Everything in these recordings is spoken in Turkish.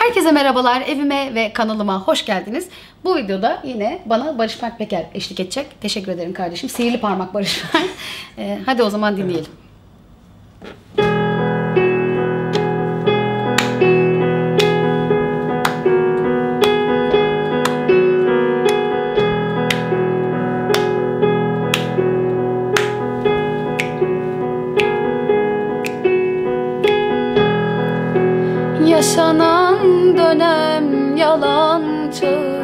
Herkese merhabalar, evime ve kanalıma hoş geldiniz. Bu videoda yine bana Barış Mert Peker eşlik edecek. Teşekkür ederim kardeşim. Sihirli parmak Barış Mert. Hadi o zaman dinleyelim. Yaşanan dönem yalancı,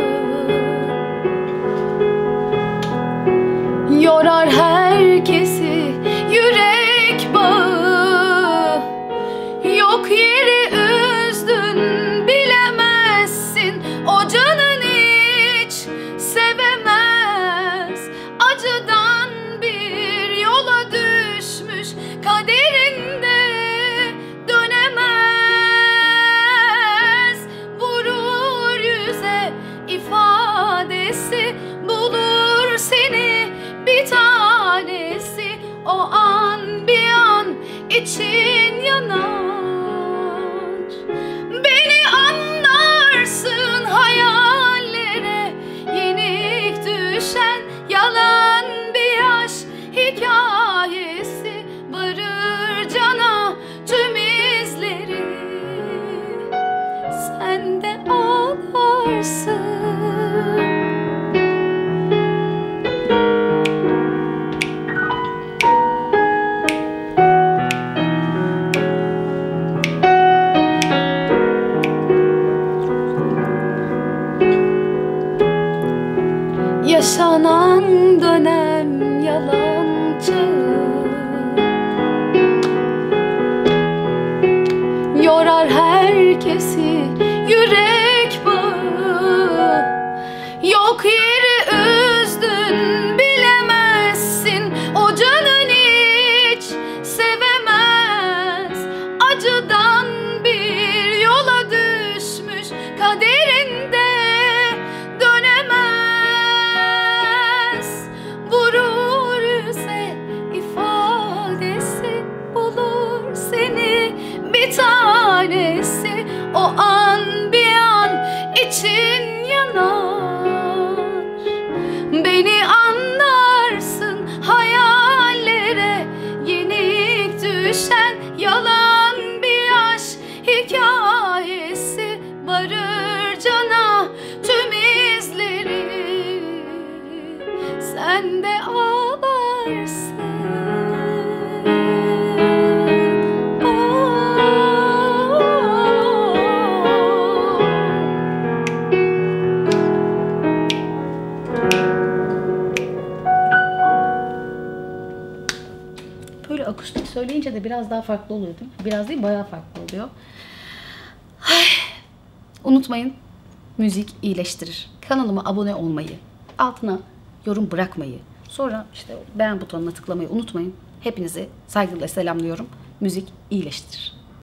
yorar herkesi yürek bağı. Yok yeri üzdün, bilemezsin, o canın hiç sevemez. Acıdan bir yola düşmüş, kaderinde ifadesi bulur seni, bir tanesi o an bir an için yanar. Beni anlarsın, hayallere yenik düşen yalan bir aşk hikayesi varır cana tüm izleri. Sen de ağlarsın. Yaşanan dönem yalancı, yorar herkesi yürek bağı. Yok yeri üzdün, bilemezsin, o canın hiç sevemez. Acıdan bir yola düşmüş, kaderinde tanesi o an bir an için yanar. Beni anlarsın, hayallere yenik düşen yalan bir aşk hikayesi varır cana tüm izleri. Sen de ağlarsın. Böyle akustik söyleyince de biraz daha farklı oluyor değil mi? Biraz değil, bayağı farklı oluyor. Unutmayın, müzik iyileştirir. Kanalıma abone olmayı, altına yorum bırakmayı, sonra işte beğen butonuna tıklamayı unutmayın. Hepinizi saygıyla selamlıyorum. Müzik iyileştirir.